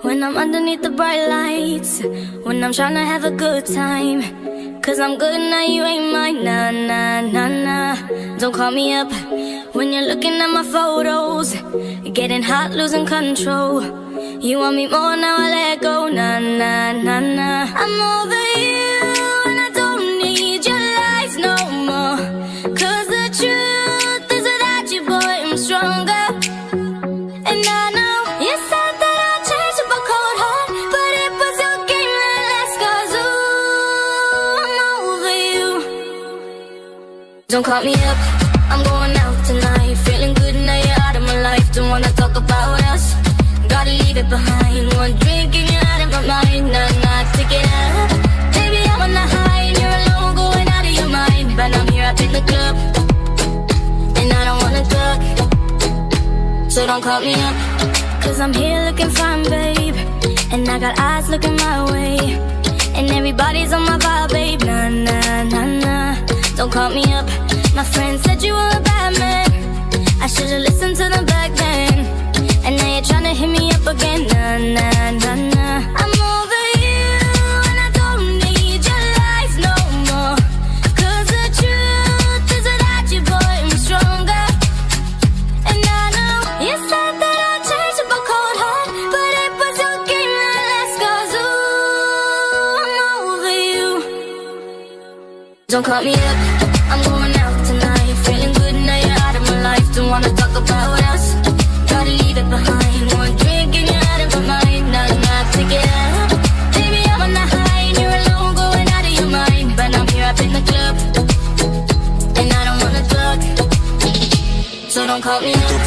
When I'm underneath the bright lights, when I'm trying to have a good time. Cause I'm good now, you ain't mine. Nah, nah, nah, nah. Don't call me up when you're looking at my photos. Getting hot, losing control. You want me more, now I let go. Nah, nah, nah, nah. I'm over you and I don't need your lies no more. Cause the truth is without you, boy, I'm stronger. And I know you said that I'd change up a cold heart, but it was your game that last. Cause ooh, I'm over you. Don't call me up, I'm going out tonight. Feeling good now you're out of my life. Don't wanna talk about us, gotta leave it behind. One drink and you're out of my mind. Nah, nah, take it out. Baby, I'm on the high and you're alone, going out of your mind. But I'm here up in the club and I don't wanna talk, so don't call me up. Cause I'm here looking fine, babe, and I got eyes looking my way. And everybody's on my vibe, babe. Nah, nah, nah, nah. Don't call me up. My friend said you were a bad man. I should've listened to them back then. And now you're tryna hit me up again. Nah, nah, nah, nah. I'm over you and I don't need your lies no more. Cause the truth is without you, boy, I'm stronger. And I know you said that I'd change up a cold heart, but it was your game that last. Cause ooh, I'm over you. Don't call me up, I'm going out tonight. Feeling good now you're out of my life. Don't wanna talk about us, gotta leave it behind. One drink and you're out of my mind. Nah, nah, take it out. Baby, I'm on the high and you're alone, going out of your mind. But I'm here up in the club and I don't wanna talk, so don't call me up.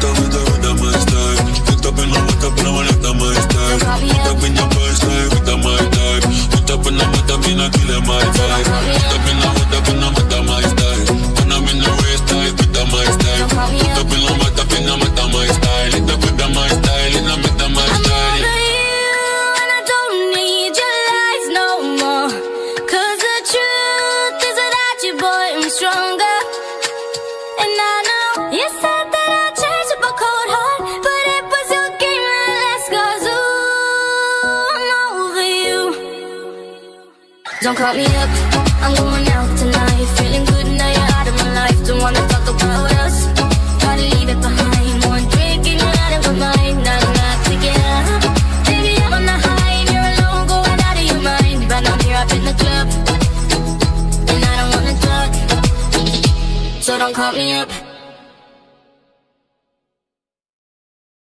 Don't call me up. Don't call me up. Stronger. And I know you said that I'd change up a cold heart, but it was your game that last. Cause ooh, I'm over you. Don't call me up, I'm going out tonight. Feeling good now you're out of my life. Don't wanna talk about us, gotta leave it behind. One drink and you're out of my mind. Nah, nah, take it out. Baby, I'm on the high and you're alone, going out of your mind. But I'm here up in the club and I don't wanna talk, so don't call me up.